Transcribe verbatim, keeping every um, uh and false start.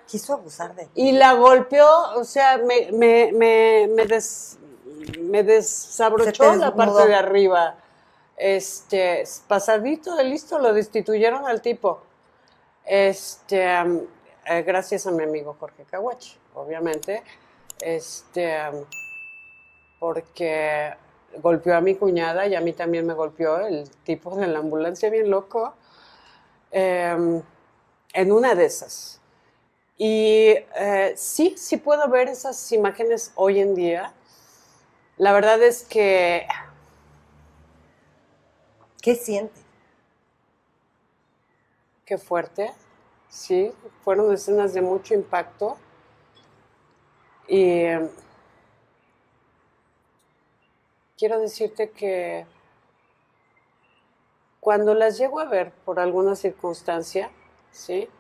Quiso abusar de ti. Y la golpeó, o sea, me, me, me, me, des, me desabrochó la parte de arriba. Este, pasadito de listo, lo destituyeron al tipo. Este, um, eh, gracias a mi amigo Jorge Caguachi, obviamente. Este, um, porque golpeó a mi cuñada y a mí también me golpeó el tipo de la ambulancia, bien loco. Eh, en una de esas. Y eh, sí, sí puedo ver esas imágenes hoy en día. La verdad es que... ¿Qué sientes? Qué fuerte, sí. Fueron escenas de mucho impacto. Y eh, quiero decirte que cuando las llego a ver por alguna circunstancia, ¿sí?